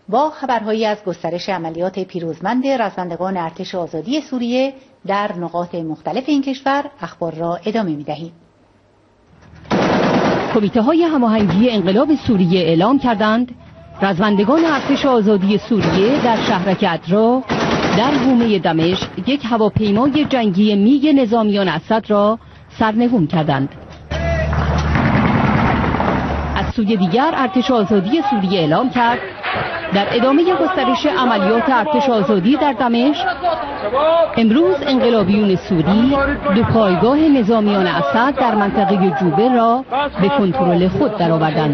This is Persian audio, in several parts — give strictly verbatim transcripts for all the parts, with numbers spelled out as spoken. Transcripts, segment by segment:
با خبرهایی از گسترش عملیات پیروزمند رزمندگان ارتش آزادی سوریه در نقاط مختلف این کشور اخبار را ادامه می‌دهیم. کمیته های هماهنگی انقلاب سوریه اعلام کردند رزمندگان ارتش آزادی سوریه در شهرک ادرا در حومه دمشق یک هواپیمای جنگی میگ نظامیان اسد را سرنگون کردند. از سوی دیگر ارتش آزادی سوریه اعلام کرد در ادامه گسترش عملیات ارتش آزادی در دمشق امروز انقلابیون سوری دو پایگاه نظامیان اسد در منطقه جوبه را به کنترل خود درآوردند.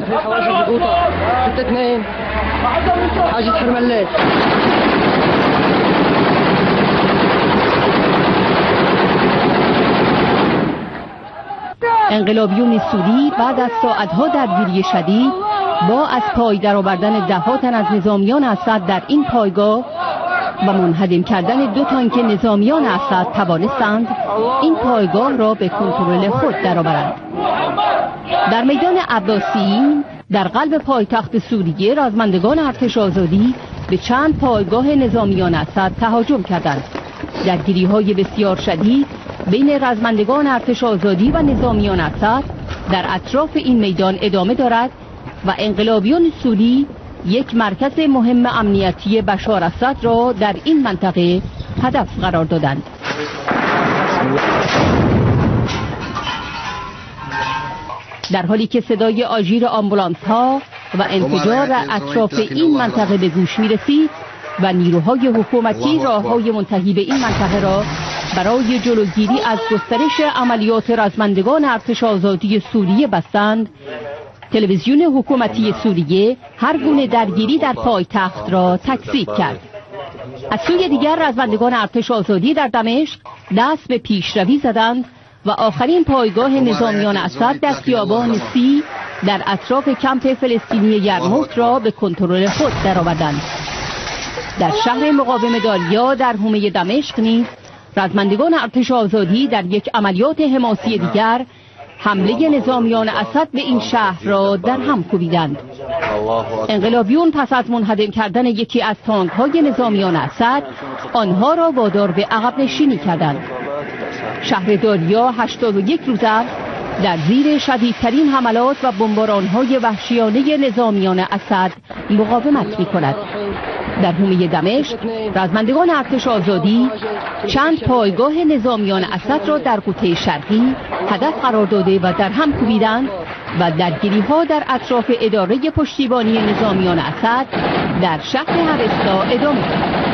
انقلابیون سوری بعد از ساعتها درگیری شدید با از پای درآوردن ده تن از نظامیان اسد در این پایگاه و منهدم کردن دو تانک نظامیان اسد توانستند این پایگاه را به کنترل خود درآورند. در میدان عباسیین در قلب پایتخت سوریه رزمندگان ارتش آزادی به چند پایگاه نظامیان اسد تهاجم کردند. درگیری‌های بسیار شدید بین رزمندگان ارتش آزادی و نظامیان اسد در اطراف این میدان ادامه دارد و انقلابیون سوری یک مرکز مهم امنیتی بشار اسد را در این منطقه هدف قرار دادند. در حالی که صدای آژیر آمبولانس ها و انفجار در اطراف این منطقه به گوش می رسید و نیروهای حکومتی راههای منتهی به این منطقه را برای جلوگیری از گسترش عملیات رزمندگان ارتش آزادی سوریه بستند، تلویزیون حکومتی سوریه هر گونه درگیری در پایتخت را تکذیب کرد. از سوی دیگر رزمندگان ارتش آزادی در دمشق دست به پیشروی زدند و آخرین پایگاه نظامیان اسد در خیابان سی در اطراف کمپ فلسطینی یرموک را به کنترل خود درآوردند. در شهر مقاوم دالیا در حومه دمشق نیز رزمندگان ارتش آزادی در یک عملیات حماسی دیگر حمله نظامیان اسد به این شهر را در هم کوبیدند. انقلابیون پس از منهدم کردن یکی از تانک‌های نظامیان اسد آنها را وادار به عقب نشینی کردند. شهر دالیا هشتاد و یک روز است در زیر شدیدترین حملات و بمباران‌های وحشیانه نظامیان اسد مقاومت می‌کند. در حومه دمشق رزمندگان ارتش آزادی چند پایگاه نظامیان اسد را در قوطه شرقی هدف قرار داده و در هم کوبیدند و درگیری‌ها در اطراف اداره پشتیبانی نظامیان اسد در شهر هرستا ادامه دارد.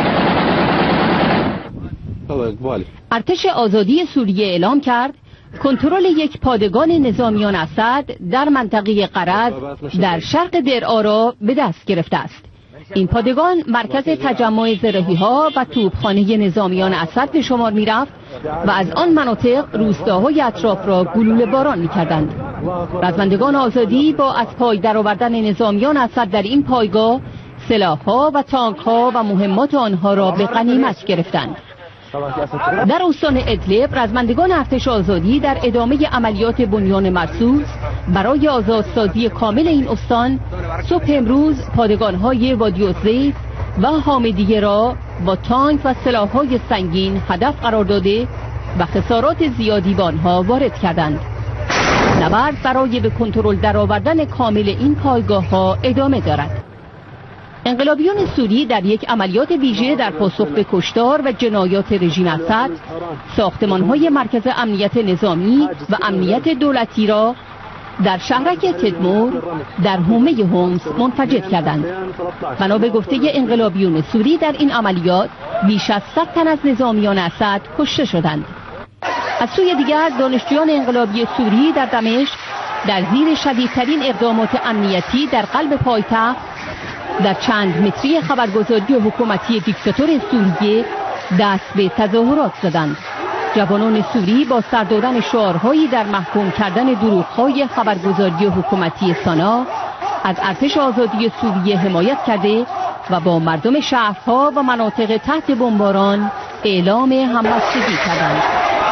ارتش آزادی سوریه اعلام کرد کنترل یک پادگان نظامیان اسد در منطقه قرض در شرق درعا به دست گرفته است. این پادگان مرکز تجمع زرهی‌ها و توپخانه نظامیان اسد به شمار می‌رفت و از آن مناطق روستاهای اطراف را گلوله باران می‌کردند. رزمندگان آزادی با از پای درآوردن نظامیان اسد در این پایگاه سلاح‌ها و تانک‌ها و مهمات آنها را به غنیمت گرفتند. در استان ادلب رزمندگان ارتش آزادی در ادامه عملیات بنیان مرصوص برای آزادسازی کامل این استان صبح امروز پادگان‌های وادی الزیت و حامدیه را با تانک و سلاح‌های سنگین هدف قرار داده و خسارات زیادی به آنها وارد کردند. نبرد برای به کنترل درآوردن کامل این پایگاه‌ها ادامه دارد. انقلابیون سوری در یک عملیات ویژه در پاسخ به کشتار و جنایات رژیم اسد ساختمان‌های مرکز امنیت نظامی و امنیت دولتی را در شهرک تدمور در حومه هومس منفجر کردند. بنا به گفته انقلابیون سوری در این عملیات بیش از صد تن از نظامیان اسد کشته شدند. از سوی دیگر دانشجویان انقلابی سوری در دمشق در زیر شدیدترین اقدامات امنیتی در قلب پایتخت در چند متری خبرگزاری حکومتی دیکتاتور سوریه دست به تظاهرات زدند. جوانان سوری با سر دادن شعارهایی در محکوم کردن دروغ‌های خبرگزاری حکومتی سانا از ارتش آزادی سوریه حمایت کرده و با مردم شهرها و مناطق تحت بمباران اعلام همبستگی کردند.